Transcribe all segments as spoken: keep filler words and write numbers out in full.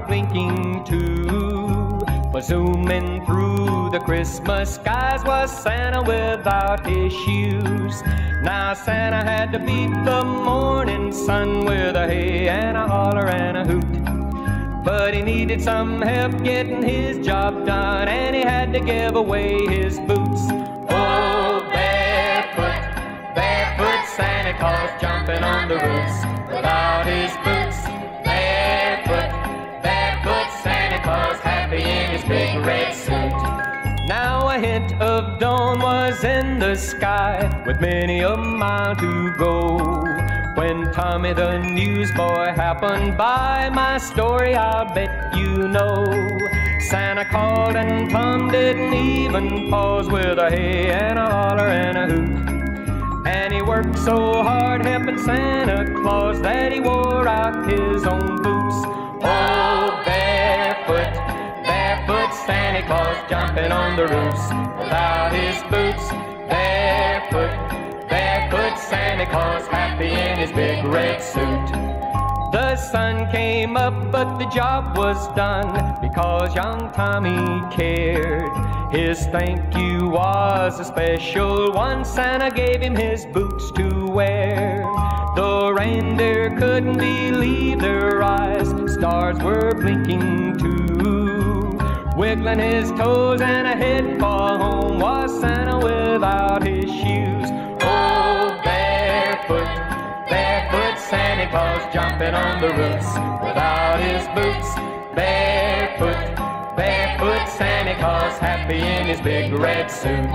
blinking too. But zooming through the Christmas skies was Santa without his shoes. Now Santa had to beat the morning sun with a hey and a holler and a hoot. But he needed some help getting his job done, and he had to give away his boots. Oh, barefoot, barefoot Santa Claus jumping on the roofs without his boots. Barefoot, barefoot Santa Claus happy in his big red suit. Now a hint of dawn was in the sky, with many a mile to go, when Tommy the newsboy happened by. My story I'll bet you know. Santa called and Tom didn't even pause, with a hey and a holler and a hoot. And he worked so hard helping Santa Claus that he wore out his own boots. Oh, barefoot, barefoot Santa Claus jumping on the roofs without his boots. Barefoot, barefoot Santa Claus happy in his big red suit. The sun came up but the job was done, because young Tommy cared. His thank you was a special one. Santa gave him his boots to wear. The reindeer couldn't believe their eyes. Stars were blinking too. Wiggling his toes and a head for home was Santa without his shoes. Oh, barefoot, barefoot Santa Claus jumping on the roofs without his boots. Barefoot, barefoot Santa Claus happy in his big red suit.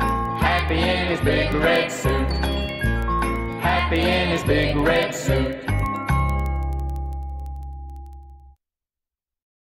Happy in his big red suit. Happy in his big red suit.